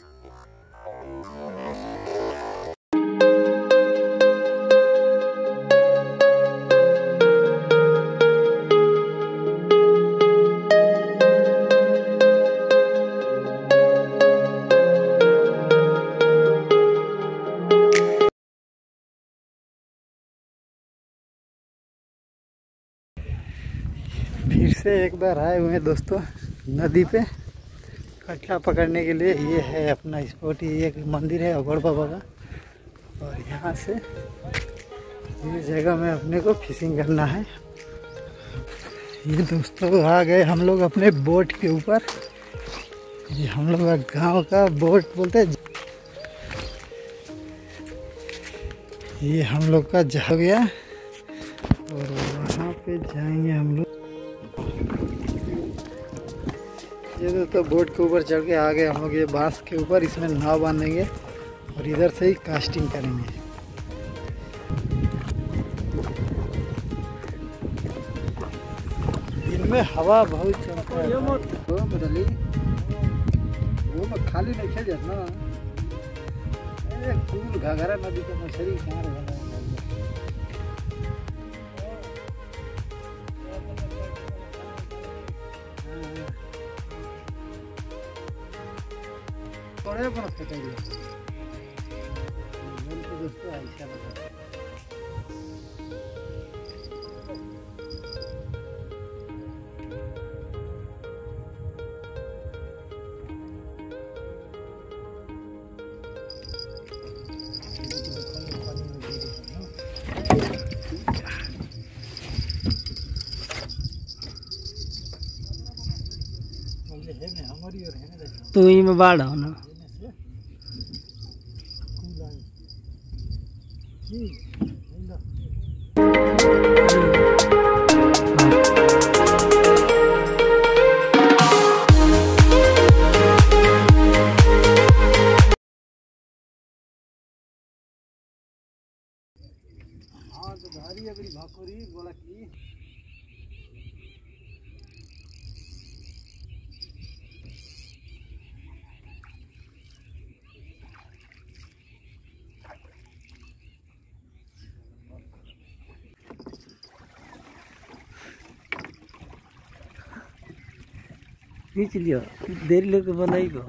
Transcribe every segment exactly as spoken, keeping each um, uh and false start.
फिर से एक बार आए हुए हैं दोस्तों नदी पे कटला पकड़ने के लिए। ये है अपना स्पॉट, ये एक मंदिर है अघोड़ बाबा का, और यहाँ से ये जगह में अपने को फिशिंग करना है। ये दोस्तों आ गए हम लोग अपने बोट के ऊपर। ये हम लोग का गांव का बोट बोलते हैं। ये हम लोग का जा गया और वहाँ पे जाएंगे हम लोग। ये दोस्तों बोट के ऊपर चढ़ के आ गए हम लोग। ये बांस के ऊपर इसमें नाव बांधेंगे और इधर से ही कास्टिंग करेंगे। दिन में हवा बहुत चलता है। वो बदली वो में खाली नहीं खेल जाता ना। अरे फूल घाघरा नदी का मछली कहाँ रहा है। थोड़े बहुत कटेंगे दोस्तों ऐसा बता। तू ही में बाढ़ हो ना। हाँ तो धारी अगली भाकोरी बोला की खींच लियो देर लेके बनाई को।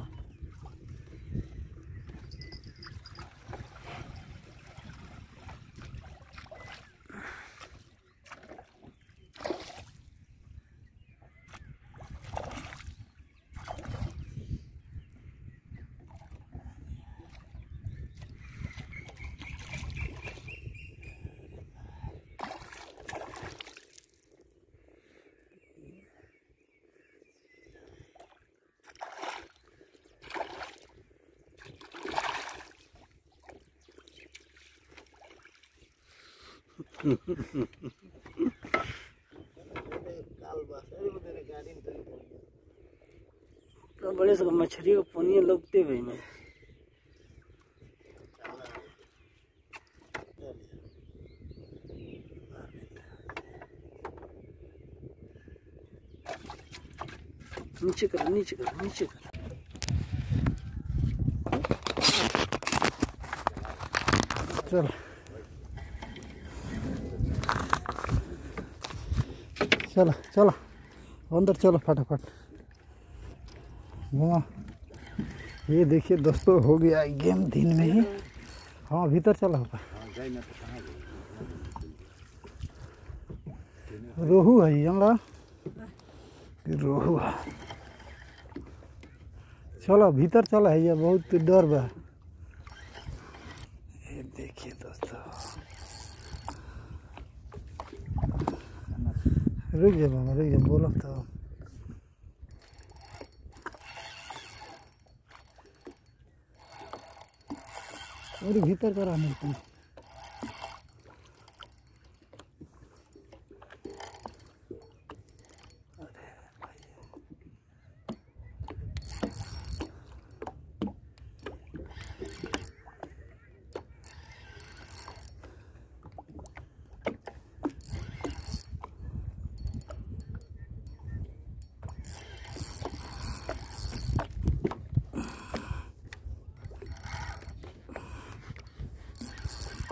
तो बड़े से मछली को पानी लगते भाई में नीचे कर नीचे कर नीचे कर। चल चलो चलो अंदर चलो फटाफट घुमा। ये देखिए दोस्तों हो गया गेम दिन में ही। हाँ भीतर चला होगा। रोहू है ये हमरा रोहू है। चलो भीतर चला है। ये बहुत डर बा। ये देखिए दोस्तों रुक जा मामा रुक जा बोलो तो। और भीतर करा मिलते हैं।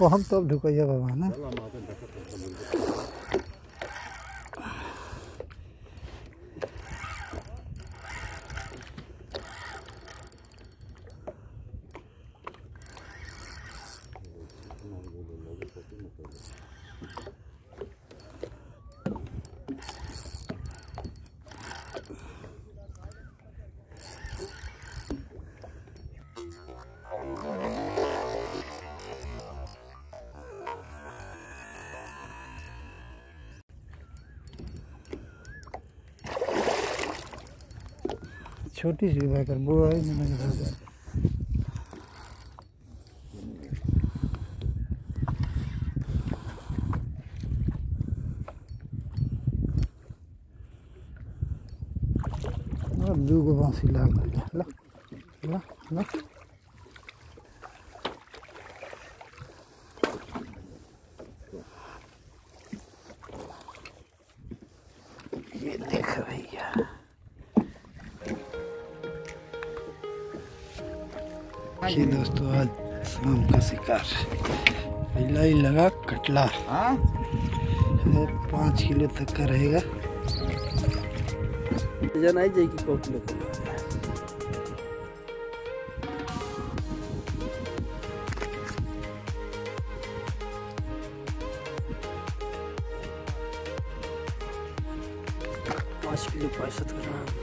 कहम तब ढुकैया बाबा ना छोटी सी भाई वो है दू गो बांसी लाग ला ला ला ये देख भैया ये दोस्तों आज शाम का शिकार पहला ही लगा कटला पाँच किलो तक का रहेगा जनाई जाएगी को किलो पाँच किलो पैंसठ ग्राम